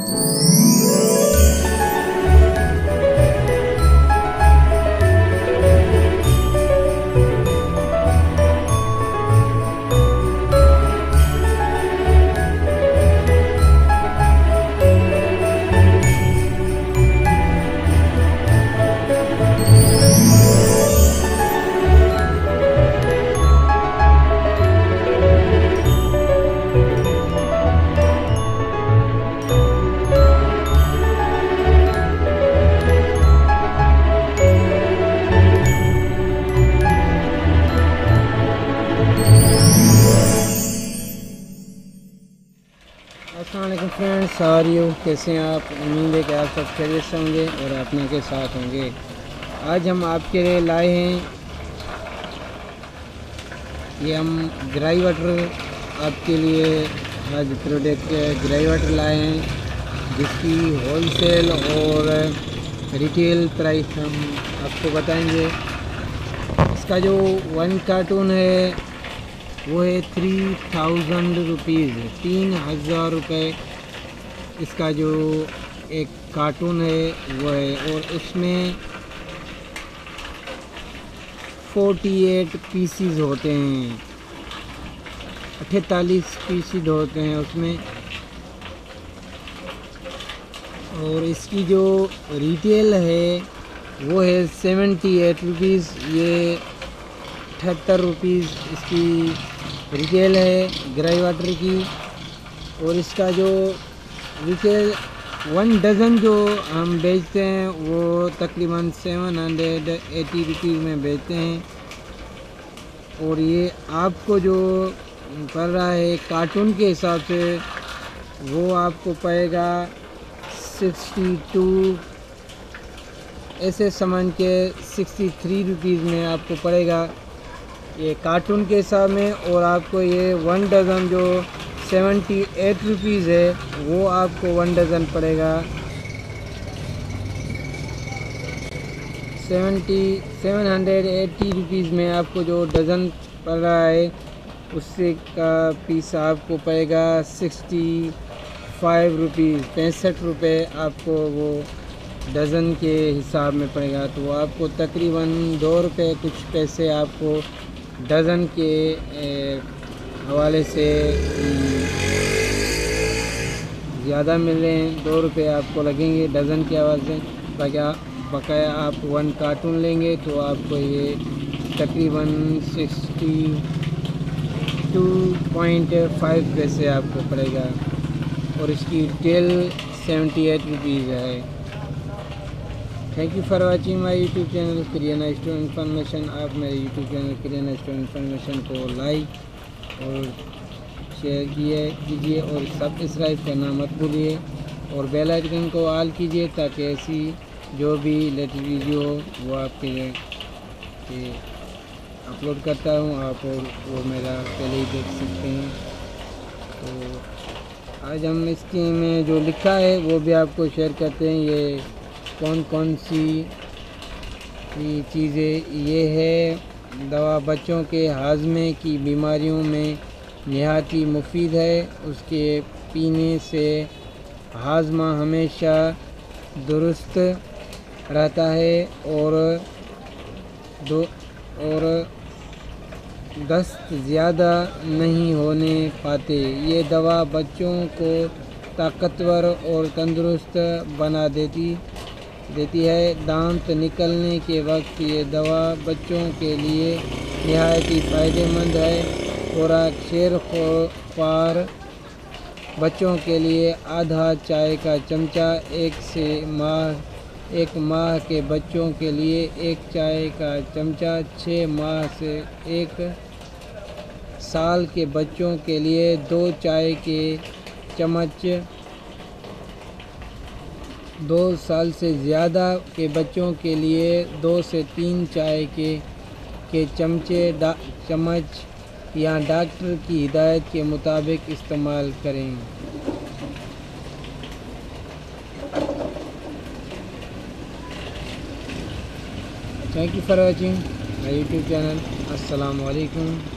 अस्सलामुअलैकुम friends, are you कैसे हैं आप। उम्मीद है कि आप सब खैरियत से होंगे और अपने के साथ होंगे। आज हम आपके लिए लाए हैं, ये हम ग्राई वाटर आपके लिए आज प्रोडक्ट ग्राई वाटर लाए हैं, जिसकी होलसेल और रिटेल प्राइस हम आपको बताएंगे। इसका जो 1 कार्टून है वो है 3000 रुपीज़, 3000 रुपये इसका जो एक कार्टून है वो है। और उसमें 48 पीसीज होते हैं, 48 पीसीज होते हैं उसमें। और इसकी जो रिटेल है वो है 78 रुपीज़, ये 78 रुपीज़ इसकी रिटेल है ग्राई वाटर की। और इसका जो रिटेल 1 डज़न जो हम बेचते हैं वो तकरीबन 780 रुपीज़ में बेचते हैं। और ये आपको जो पड़ रहा है कार्टून के हिसाब से वो आपको पड़ेगा 62, ऐसे समझ के 63 रुपीज़ में आपको पड़ेगा ये कार्टून के हिसाब में। और आपको ये 1 डज़न जो 78 रुपीज़ है वो आपको 1 डज़न पड़ेगा 780 रुपीज़ में। आपको जो डज़न पड़ रहा है उससे का पीस आपको पड़ेगा 65 रुपीज़, 65 रुपये आपको वो डज़न के हिसाब में पड़ेगा। तो आपको तकरीबन 2 रुपये कुछ पैसे आपको डज़न के हवाले से ज़्यादा मिल रहे हैं। 2 रुपये आपको लगेंगे डज़न के हवाले से। बकाया आप 1 कार्टून लेंगे तो आपको ये तकरीबन 62.5 पैसे आपको पड़ेगा। और इसकी रिटेल 78 रुपीज़ है। Thank you for watching my YouTube channel Kiryana store information. आप मेरे YouTube channel Kiryana store information को लाइक और शेयर कीजिए और सब्सक्राइब करना मत भूलिए। और बेल आइकन को ऑल कीजिए ताकि ऐसी जो भी लेटेस्ट वीडियो वो आपके लिए अपलोड करता हूँ आप और वो मेरा पहले ही देख सकते हैं। तो आज हम इसके में जो लिखा है वो भी आपको शेयर करते हैं। ये कौन कौन सी चीज़ें ये है। दवा बच्चों के हाजमे की बीमारियों में नहायत ही मुफीद है। उसके पीने से हाजमा हमेशा दुरुस्त रहता है और दस्त ज़्यादा नहीं होने पाते। ये दवा बच्चों को ताकतवर और तंदुरुस्त बना देती है। दांत निकलने के वक्त ये दवा बच्चों के लिए नहायत ही फ़ायदेमंद है। खुराक शेरख्वार बच्चों के लिए आधा चाय का चमचा, 1 माह के बच्चों के लिए 1 चाय का चमचा, 6 माह से 1 साल के बच्चों के लिए 2 चाय के चम्मच, 2 साल से ज़्यादा के बच्चों के लिए 2 से 3 चाय के चम्मच या डॉक्टर की हिदायत के मुताबिक इस्तेमाल करें। Thank you for watching my YouTube channel. अस्सलाम वालेकुम।